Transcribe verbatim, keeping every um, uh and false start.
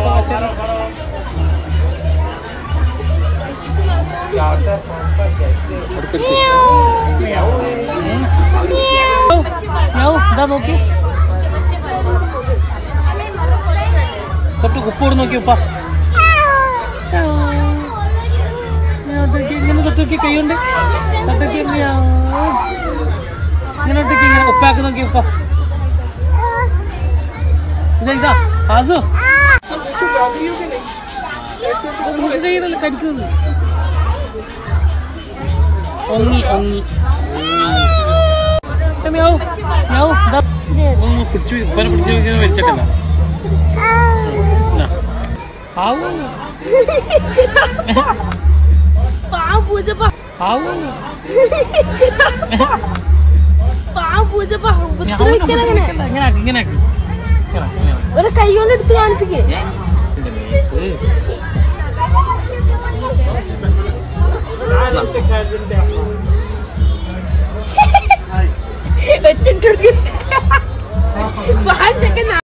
നോക്കി തൊട്ട് ഉപ്പോട് നോക്കി ഉപ്പ ഇങ്ങനെ തൊട്ടൊക്കെ കൈയുണ്ട് തൊട്ടൊക്കെ ഇങ്ങനെ ഒട്ടൊക്കെ ഇങ്ങനെ ഉപ്പാക്കി നോക്കി ഉപ്പ ഇതെന്താ ആസു കടിക്കുന്നു ഒങ്ങി ഒങ്ങി പിടിച്ചു ഉപ്പനെ പിടിച്ചു വെച്ചിട്ടില്ല ആവൂ ഒരു കൈ കൊണ്ട് എടുത്ത് കാണിപ്പിക്കേ വെച്ചിട്ടുണ്ട്